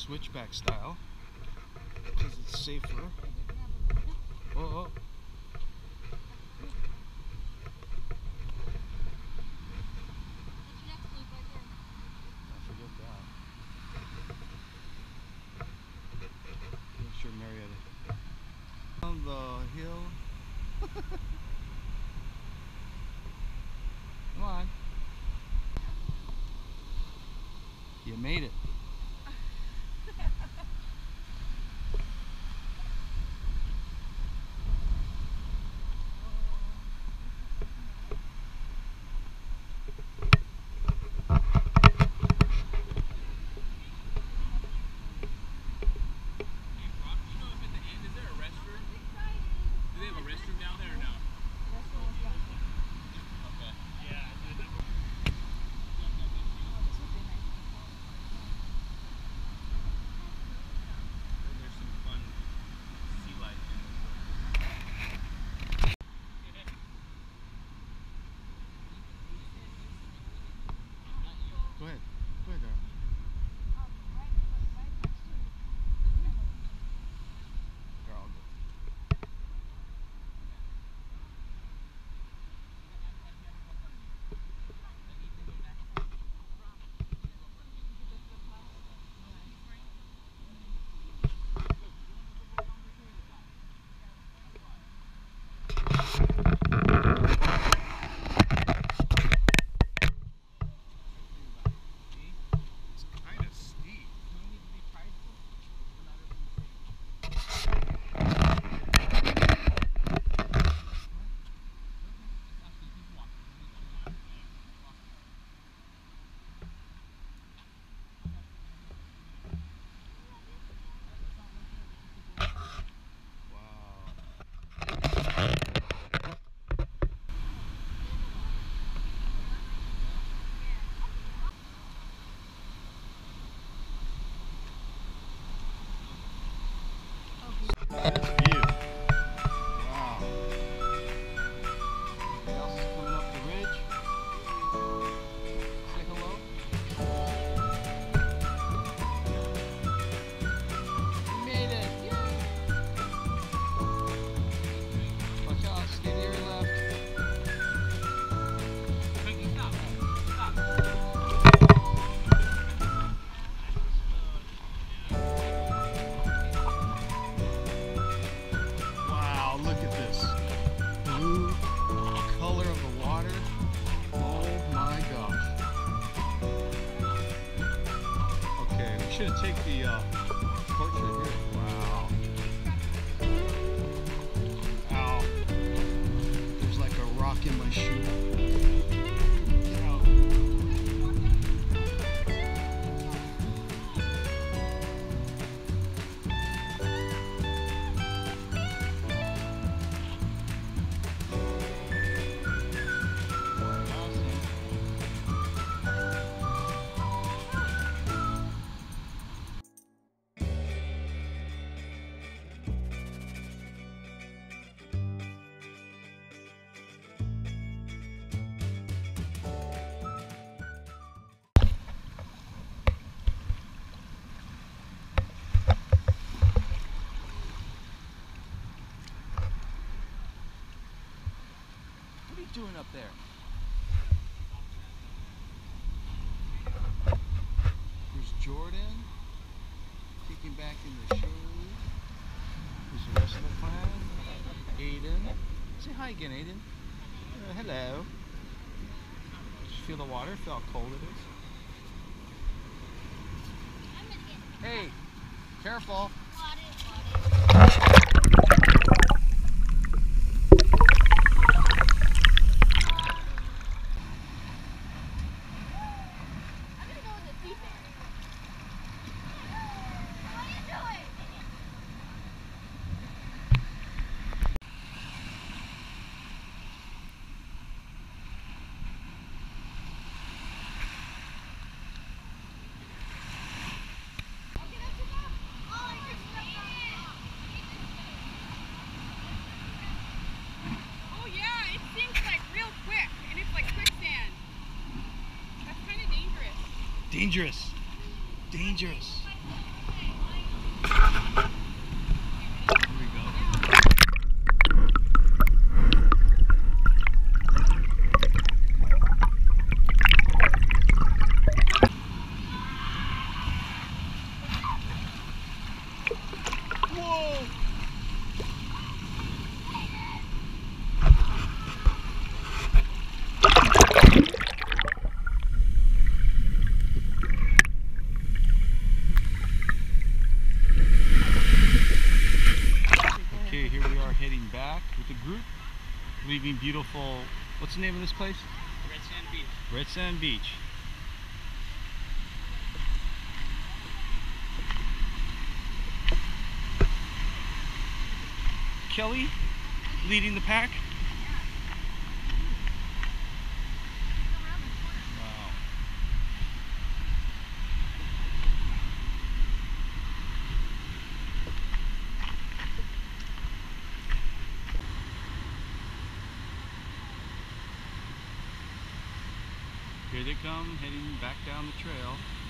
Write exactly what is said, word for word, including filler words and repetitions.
switchback style because it's safer. Oh, oh. I forget that. Make sure Marietta. On the hill. Come on. You made it. Go ahead. Go ahead, darling. They're all good. View. Wow. Everybody else is coming up the ridge. Say hello. We made it! Yay! Watch out, stay to your left. Stop. Stop. Look at this blue color of the water. Oh my gosh. Okay, we should take the uh, portrait here. Wow. Ow. There's like a rock in my shoe. What are you doing up there? There's Jordan kicking back in the shade. There's the rest of the clan. Aiden. Say hi again, Aiden. Uh, hello. Just feel the water? Feel how cold it is? Hey, careful. Dangerous. Dangerous. the group, leaving beautiful, what's the name of this place? Red Sand Beach. Red Sand Beach. Kelly leading the pack. Wow. Here they come, heading back down the trail.